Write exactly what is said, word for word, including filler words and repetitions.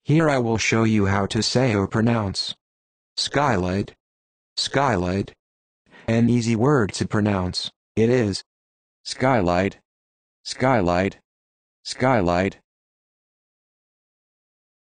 Here I will show you how to say or pronounce skylight, skylight. An easy word to pronounce, it is skylight, skylight, skylight.